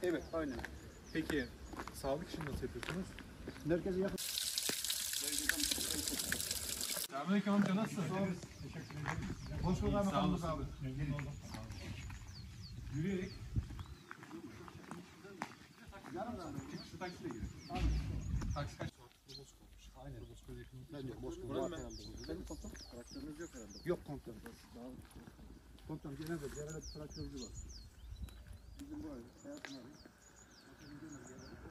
Evet, aynen. Peki sağlık işini nasıl yapıyorsunuz? Merkeze yakın. Selamünaleyküm amca, nasılsın? Teşekkür ederim. Hoş bulduk abi. Sağ olasın. Memnun oldum. Yürüyerek. Çıkışı taksiyle gidelim. Taksi kaç? Robosk olmuş. Aynen. Robosk'a yakın. Bence Bozkurt Buranın var herhalde. Benim komutanım. Traktörünüz yok herhalde. Yok komutanım. Komutanım genelde bir arada traktörcü var. Bizim bu arada hayatım var.